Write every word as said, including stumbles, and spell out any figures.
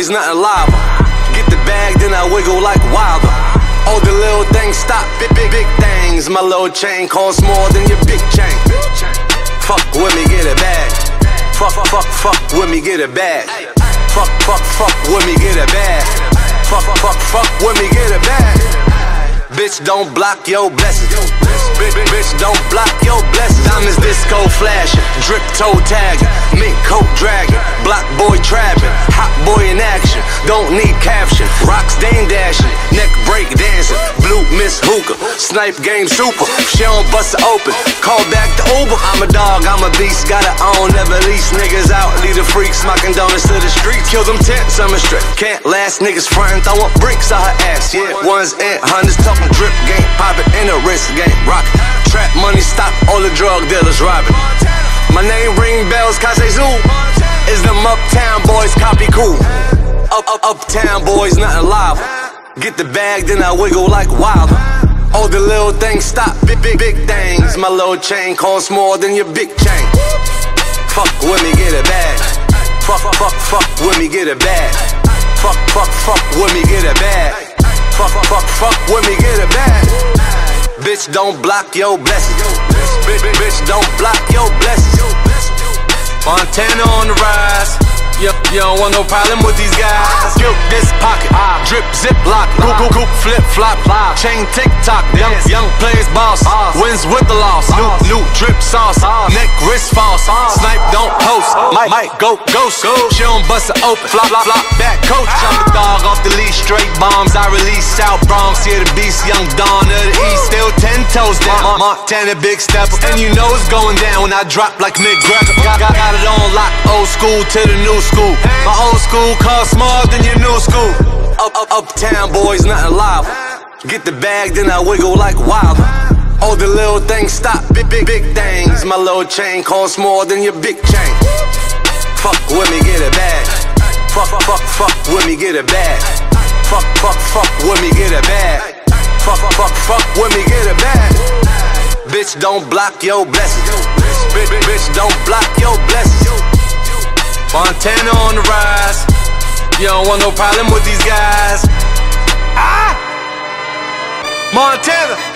boys, nothing lava. Get the bag, then I wiggle like Wilder. All the little things stop, big, big, big things. My little chain costs more than your big chain. Fuck with me, get a bag. Fuck, fuck, fuck with me, get a bag. Fuck, fuck, fuck with me, get a bag. Fuck, fuck, fuck with me, get a bag. Bitch, don't block your blessings. Bitch, bitch, don't block your blessings. Diamonds disco flashing, drip toe tagging, mink coat dragging, block boy trapping, hot boy in action. Don't need caption. Rocks dame dashing, neck break dancing, blue miss hookah, snipe game super. She don't bust it open, call back the Uber. I'm a dog, I'm a beast, gotta own, never lease niggas out. Lead the freaks, smocking donuts to the streets. Kill them tents, I'm a straight. Can't last niggas frontin', throwin' bricks on her ass. Yeah, ones and hundreds, talking drip game, poppin' in a wrist game, rockin'. Trap money, stop all the drug dealers robbing. My name ring bells, Kase Zoo. Is them uptown boys, copy cool. Up, up, uptown boys, nothing live. Get the bag, then I wiggle like Wilder. All the little things stop, big, big, big things. My little chain costs more than your big chain. Fuck with me, get a bag. Fuck, fuck, fuck with me, get a bag. Fuck, fuck, fuck with me, get a bag. Fuck, fuck, fuck with me, get a bag. Bitch, don't block your blessings. Bitch, bitch, don't block your blessings. Montana on the rise. You, you don't want no problem with these guys. Skip this pocket, drip, zip, lock, goop, goop, goop, flip, flop, chain, tick tock. Young, young players boss, wins with the loss. New, new drip sauce, neck, wrist false. Snipe, don't post. Might, might go ghost. She don't bust it open. Flop, flop, flop, back coach. I'm the dog off the leash, straight bombs. I release South Bronx, yeah the beast, young Dawn of the East. Still ten toes down. Montana big stepper, and you know it's going down when I drop like McGregor. Got, got, got it on lock, old school to the new school. My old school costs more than your new school. Up, up, uptown boys, nothing live. Get the bag, then I wiggle like Wilder. All the little things stop, big, big, big things. My little chain costs more than your big chain. Fuck with me, get a bag. Fuck, fuck, fuck with me, get a bag. Fuck, fuck, fuck with me, get a bag. Fuck, fuck, fuck with me, get a bag. Bitch, don't block your blessings. Bitch, bitch, don't block your blessings. Montana on the rise. You don't want no problem with these guys. Ah! Montana!